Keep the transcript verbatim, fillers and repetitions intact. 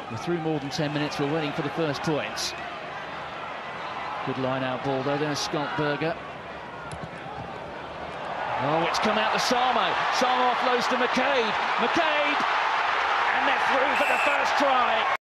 We're through more than ten minutes. We're waiting for the first points. Good line-out ball, though. There's Skoltberger. Oh, it's come out to Samo. Samo offloads to McCabe. McCabe! And they're through for the first try.